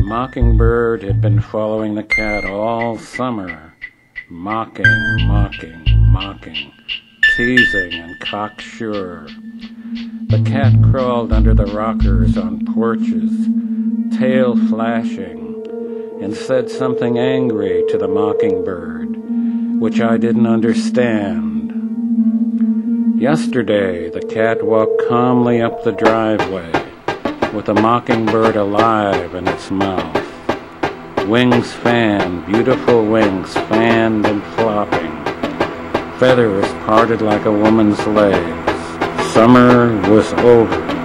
mockingbird had been following the cat all summer, mocking, teasing and cocksure. The cat crawled under the rockers on porches, tail flashing, and said something angry to the mockingbird, which I didn't understand. Yesterday, the cat walked calmly up the driveway, with a mockingbird alive in its mouth. Wings fanned, beautiful wings fanned and flopping. Feathers parted like a woman's legs. Summer was over.